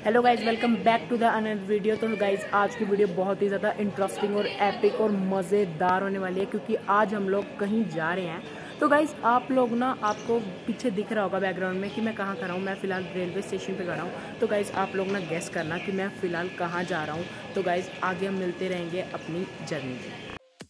Hello guys, welcome back to the another video. तो guys आज की वीडियो बहुत ही ज़्यादा इंटरेस्टिंग और एपिक और मज़ेदार होने वाली है, क्योंकि आज हम लोग कहीं जा रहे हैं। तो गाइज आप लोग ना, आपको पीछे दिख रहा होगा बैकग्राउंड में कि मैं कहाँ खड़ा हूँ। मैं फ़िलहाल रेलवे स्टेशन पे खड़ा हूँ। तो गाइज आप लोग ना गेस करना कि मैं फ़िलहाल कहाँ जा रहा हूँ। तो गाइज आगे हम मिलते रहेंगे अपनी जर्नी में।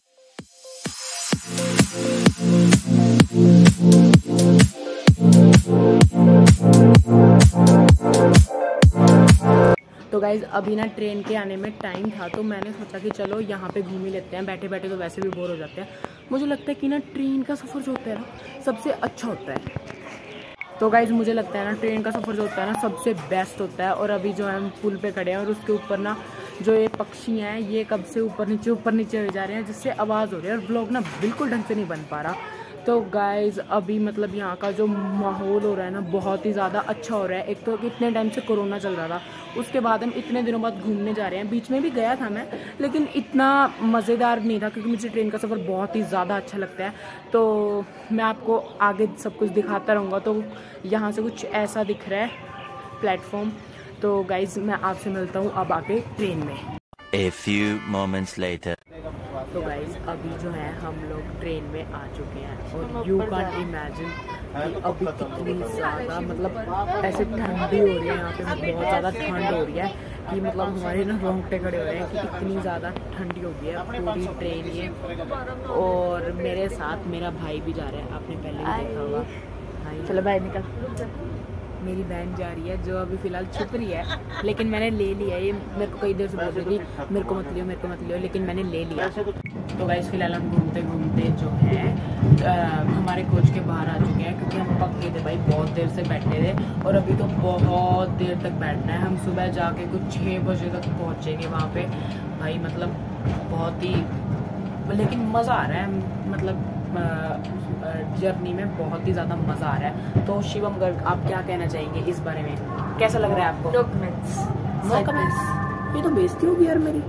तो गाइज़ अभी ना ट्रेन के आने में टाइम था, तो मैंने सोचा कि चलो यहाँ पे घूम ही लेते हैं। बैठे बैठे तो वैसे भी बोर हो जाते हैं। मुझे लगता है कि ना ट्रेन का सफ़र जो होता है ना सबसे अच्छा होता है। तो गाइज़ मुझे लगता है ना ट्रेन का सफ़र जो होता है ना सबसे बेस्ट होता है। और अभी जो है हम पुल पे खड़े हैं और उसके ऊपर ना जो ये पक्षी हैं ये कब से ऊपर नीचे हो जा रहे हैं, जिससे आवाज़ हो रही है और ब्लॉग ना बिल्कुल ढंग से नहीं बन पा रहा। तो गाइज़ अभी मतलब यहाँ का जो माहौल हो रहा है ना बहुत ही ज़्यादा अच्छा हो रहा है। एक तो इतने टाइम से कोरोना चल रहा था, उसके बाद हम इतने दिनों बाद घूमने जा रहे हैं। बीच में भी गया था मैं, लेकिन इतना मज़ेदार नहीं था, क्योंकि मुझे ट्रेन का सफ़र बहुत ही ज़्यादा अच्छा लगता है। तो मैं आपको आगे सब कुछ दिखाता रहूँगा। तो यहाँ से कुछ ऐसा दिख रहा है प्लेटफॉर्म। तो गाइज़ मैं आपसे मिलता हूँ अब आके ट्रेन में। A few moments later. तो गाइज़ अभी जो है हम लोग ट्रेन में आ चुके हैं और यू कैन इमेजिन कि अभी कितनी ज़्यादा मतलब ऐसे ठंडी हो रही है। यहाँ पे बहुत ज़्यादा ठंड हो रही है कि मतलब हमारे ना रोंगटे खड़े हो रहे हैं कि इतनी ज़्यादा ठंडी हो गई है पूरी ट्रेन ये। और मेरे साथ मेरा भाई भी जा रहा है, आपने पहले भी देखा होगा। भाई चलो भाई निकल। मेरी बहन जा रही है जो अभी फ़िलहाल छुप रही है, लेकिन मैंने ले लिया। ये मेरे को कई देर से बोल रही थी मेरे को मत लियो, लेकिन मैंने ले लिया। तो गाइस फ़िलहाल हम घूमते घूमते जो है हमारे कोच के बाहर आ चुके हैं, क्योंकि हम पक गए थे भाई, बहुत देर से बैठे थे और अभी तो बहुत देर तक बैठना है। हम सुबह जाके कुछ 6 बजे तक पहुँचेंगे वहाँ पे भाई। मतलब बहुत ही लेकिन मज़ा आ रहा है, मतलब जर्नी में बहुत ही ज़्यादा मज़ा आ रहा है। तो शिवम गर्ग आप क्या कहना चाहेंगे इस बारे में? कैसा लग रहा है आपको? No comments. ये तो बेइज्जती होगी यार मेरी।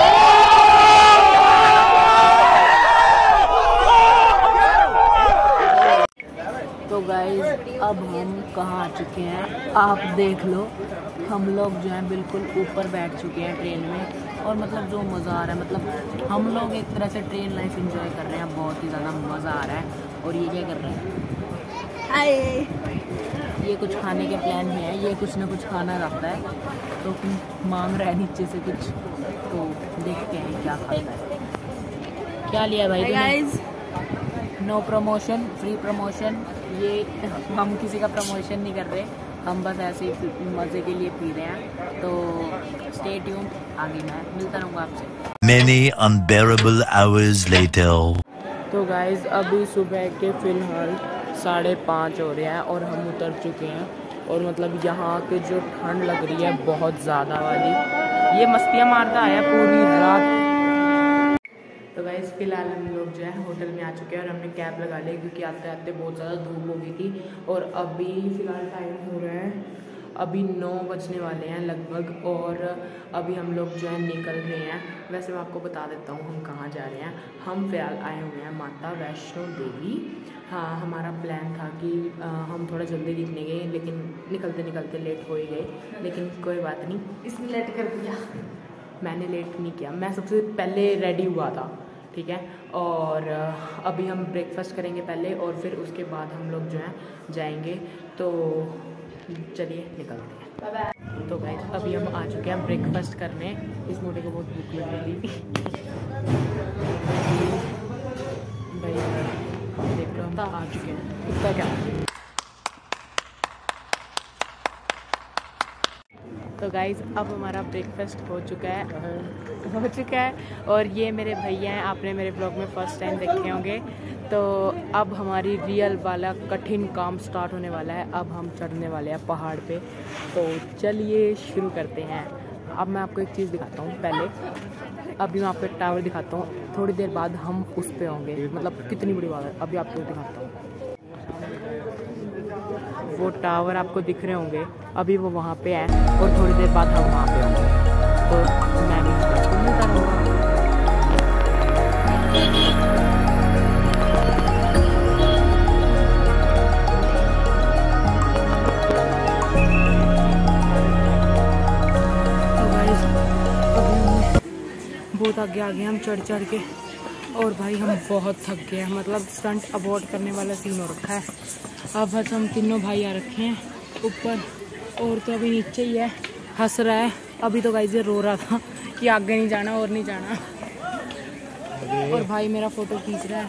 तो गाइज अब हम कहाँ आ चुके हैं आप देख लो। हम लोग जो है बिल्कुल ऊपर बैठ चुके हैं ट्रेन में, और मतलब जो मज़ा आ रहा है, मतलब हम लोग एक तरह से ट्रेन लाइफ एंजॉय कर रहे हैं। बहुत ही ज़्यादा मज़ा आ रहा है। और ये क्या कर रहे हैं? हाय, ये कुछ खाने के प्लान में है। ये कुछ ना कुछ खाना रहता है, तो मांग रहा है नीचे से कुछ। तो देखते हैं क्या खाता है। क्या लिया भाई guys? No promotion, free promotion. ये हम किसी का प्रमोशन नहीं कर रहे, हम बस ऐसे ही मज़े के लिए पी रहे हैं। तो स्टे ट्यून्ड, आगे मैं मिलता रहूँगा आपसे। Many unbearable hours later. तो गाइज़ अभी सुबह के फ़िलहाल 5:30 हो रहे हैं और हम उतर चुके हैं। और मतलब यहाँ के जो ठंड लग रही है बहुत ज़्यादा वाली, ये मस्तियाँ मारता है पूरी रात। तो गाइज़ फ़िलहाल हम लोग जो है होटल में आ चुके हैं और हमने कैब लगा ली, क्योंकि आते आते बहुत ज़्यादा धूप हो गई थी। और अभी फ़िलहाल टाइम हो रहा है अभी 9 बजने वाले हैं लगभग, और अभी हम लोग जो है निकल रहे हैं। वैसे मैं आपको बता देता हूँ हम कहाँ जा रहे हैं। हम फ़िलहाल आए हुए हैं माता वैष्णो देवी। हाँ, हमारा प्लान था कि हम थोड़ा जल्दी निकलेंगे, लेकिन निकलते निकलते लेट हो ही गए। लेकिन कोई बात नहीं, इसने लेट कर दिया। मैंने लेट नहीं किया, मैं सबसे पहले रेडी हुआ था, ठीक है। और अभी हम ब्रेकफास्ट करेंगे पहले, और फिर उसके बाद हम लोग जो है जाएंगे। तो चलिए निकलते हैं। Bye bye. तो गाइस अभी हम आ चुके हैं ब्रेकफास्ट करने। इस मोटे को बहुत भूख लग रही थी भाई। देख लो हम आ चुके हैं, इतना क्या। तो गाइज़ अब हमारा ब्रेकफास्ट हो चुका है और ये मेरे भैया हैं, आपने मेरे ब्लॉग में फ़र्स्ट टाइम देखे होंगे। तो अब हमारी रियल वाला कठिन काम स्टार्ट होने वाला है। अब हम चढ़ने वाले हैं पहाड़ पे। तो चलिए शुरू करते हैं। अब मैं आपको एक चीज़ दिखाता हूँ पहले। अभी मैं आपको एक टावर दिखाता हूँ, थोड़ी देर बाद हम उस पे होंगे। मतलब कितनी बड़ी बात है, अभी आपको दिखाता हूँ। वो टावर आपको दिख रहे होंगे, अभी वो वहाँ पे है और थोड़ी देर बाद हम वहाँ पे होंगे। तो मैं भी मिलता रहूँगा। बहुत आगे आ गए हम चढ़ चढ़ के। और भाई हम बहुत थक गए हैं, मतलब स्टंट अबॉर्ट करने वाला सीन हो रखा है। अब बस हम तीनों भाई आ रखे हैं ऊपर, और तो अभी नीचे ही है, हंस रहा है। अभी तो गाइस ये रो रहा था कि आगे नहीं जाना और नहीं जाना। और भाई मेरा फोटो खींच रहा है,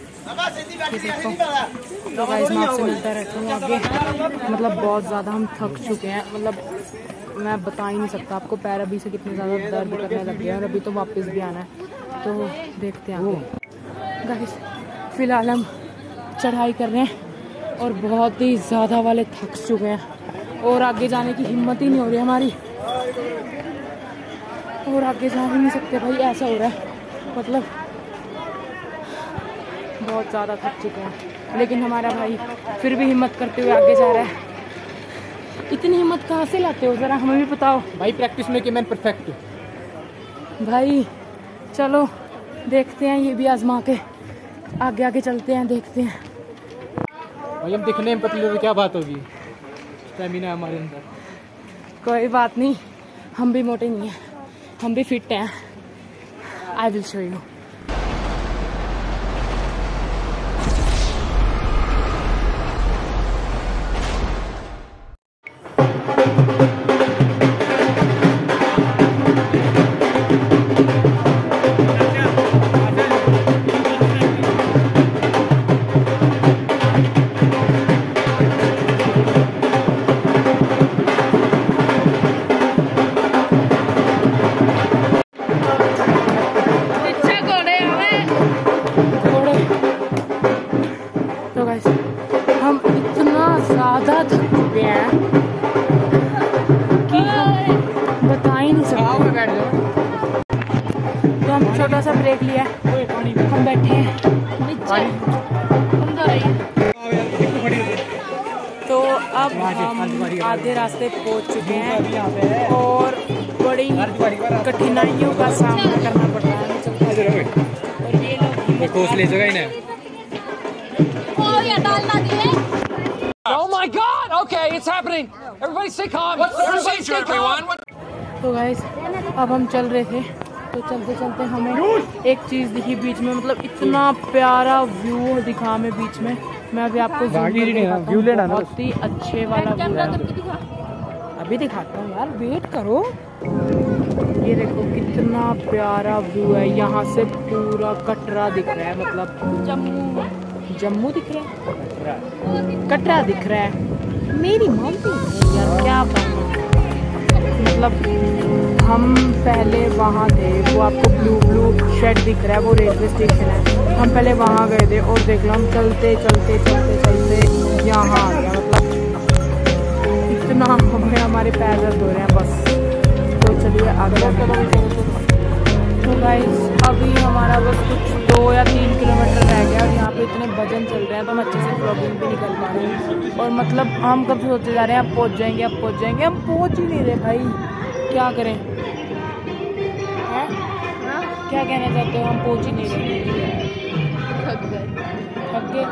तो गाइस मैं आपसे मिलता रहता हूँ आगे। मतलब बहुत ज़्यादा हम थक चुके हैं, मतलब मैं बता ही नहीं सकता आपको। पैर अभी से कितने ज़्यादा दर्द करने लग गए हैं, और अभी तो वापस भी आना है, तो देखते हैं आगे। गाइस फिलहाल हम चढ़ाई कर रहे हैं और बहुत ही ज़्यादा वाले थक चुके हैं, और आगे जाने की हिम्मत ही नहीं हो रही हमारी, और आगे जा ही नहीं सकते भाई, ऐसा हो रहा है। मतलब बहुत ज़्यादा थक चुके हैं, लेकिन हमारा भाई फिर भी हिम्मत करते हुए आगे जा रहा है। इतनी हिम्मत कहाँ से लाते हो, ज़रा हमें भी बताओ। भाई प्रैक्टिस में कि मैं परफेक्ट हूँ। भाई चलो देखते हैं, ये भी आजमा के आगे आगे चलते हैं, देखते हैं। भाई हम दिखने में पतले तो क्या बात होगी, स्टैमिना है हमारे अंदर। कोई बात नहीं, हम भी मोटे नहीं हैं, हम भी फिट हैं। I will show you. हम इतना ज़्यादा थक चुके हैं कि हम बता ही नहीं सकते। तो हम छोटा सा ब्रेक लिया, हम बैठे हैं तो अब हम आधे रास्ते पहुंच चुके हैं और बड़ी कठिनाइयों का सामना करना पड़ रहा है। और ये लोग ले जगह इन्हें। Oh my God! Okay, it's happening. Everybody stay calm. What's the procedure, everyone? तो गाइस अब हम चल रहे थे, तो चलते चलते हमें एक चीज़ दिखी बीच में, मतलब इतना प्यारा व्यू दिखा हमें बीच में। मैं अभी आपको बहुत ही अच्छे वाला व्यू है, अभी दिखाता हूँ यार, वेट करो। ये देखो कितना प्यारा व्यू है, यहाँ से पूरा कटरा दिख रहा है, मतलब जम्मू दिख रहा है, कटरा दिख रहा है। मेरी मम्मी यार क्या बताऊँ, मतलब हम पहले वहाँ थे, वो आपको ब्लू शेड दिख रहा है, वो रेलवे स्टेशन है। हम पहले वहाँ गए थे और देख लो हम चलते चलते चलते चलते यहाँ आ गया, मतलब इतना हमें हमारे पैर दर्द हो रहे हैं बस। तो चलिए आगे। तो गाइस अभी हमारा बस कुछ 2 या 3 किलोमीटर रह गया, और यहाँ पे इतने भजन चल रहे हैं तो हम अच्छे से व्लॉगिंग भी नहीं कर पा रहे हैं। और मतलब हम कब सोचते जा रहे हैं अब पहुँच जाएंगे, अब पहुँच जाएंगे, हम पहुँच ही नहीं रहे भाई, क्या करें। है क्या कहना चाहते हो, हम पहुँच ही नहीं रहे, थक गए।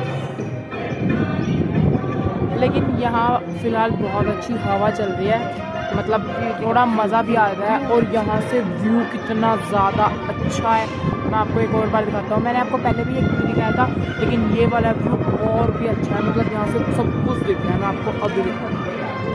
लेकिन यहाँ फ़िलहाल बहुत अच्छी हवा चल रही है, मतलब थोड़ा मज़ा भी आ रहा है, और यहाँ से व्यू कितना ज़्यादा अच्छा है। मैं आपको एक और बार दिखाता हूँ, मैंने आपको पहले भी एक व्यू दिखाया था, लेकिन ये वाला व्यू और भी अच्छा है, मतलब यहाँ से सब कुछ दिख रहा है। मैं आपको अभी दिखाता हूँ।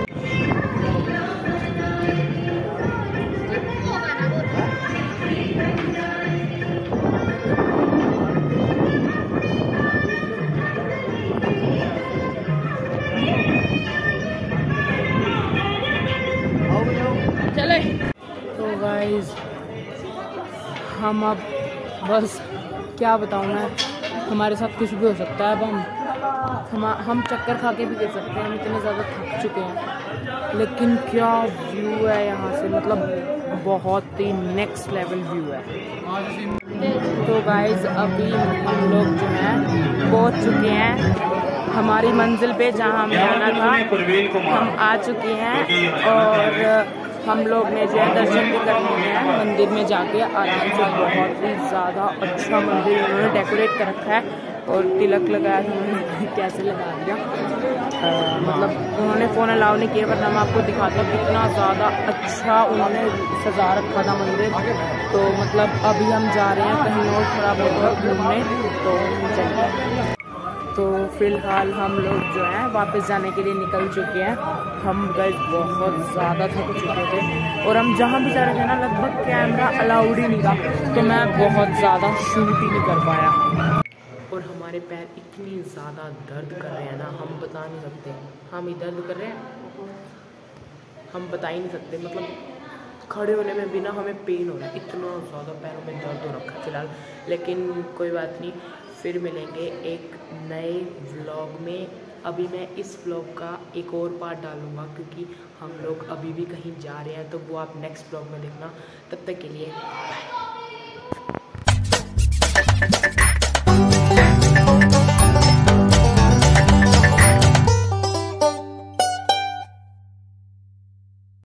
तो गाइस हम अब बस क्या बताऊँ मैं, हमारे साथ कुछ भी हो सकता है। अब हम चक्कर खा के भी देख सकते हैं, हम इतने ज़्यादा थक चुके हैं। लेकिन क्या व्यू है यहाँ से, मतलब बहुत ही नेक्स्ट लेवल व्यू है। तो गाइस अभी हम लोग जो हैं पहुँच चुके हैं हमारी मंजिल पे, जहाँ हमें आना था। हम आ चुके हैं और हम लोग ने जो है दर्शन भी कर लिए हैं मंदिर में जाके आराम से। बहुत ही ज़्यादा अच्छा मंदिर उन्होंने डेकोरेट कर रखा है, और तिलक लगाया उन्होंने कैसे लगा दिया, मतलब उन्होंने फ़ोन अलाउ नहीं किया, वरना मैं आपको दिखाता हूँ कितना ज़्यादा अच्छा उन्होंने सजा रखा था मंदिर। तो मतलब अभी हम जा रहे हैं कहीं और थोड़ा बहुत घूमने, तो चलिए। तो फ़िलहाल हम लोग जो है वापस जाने के लिए निकल चुके हैं। हम गए बहुत ज़्यादा थक चुके थे और हम जहाँ भी जा रहे थे ना लगभग कैमरा अलाउड ही नहीं था, तो मैं बहुत ज़्यादा शूट ही नहीं कर पाया। और हमारे पैर इतनी ज़्यादा दर्द कर रहे हैं ना, हम बता नहीं सकते। हम ही दर्द कर रहे हैं, हम बता ही नहीं सकते। मतलब खड़े होने में भी ना हमें पेन हो रहा है, इतना ज़्यादा पैरों में दर्द हो रखा है फ़िलहाल। लेकिन कोई बात नहीं, फिर मिलेंगे एक नए व्लॉग में। अभी मैं इस व्लॉग का एक और पार्ट डालूँगा, क्योंकि हम लोग अभी भी कहीं जा रहे हैं, तो वो आप नेक्स्ट व्लॉग में देखना। तब तक के लिए बाय।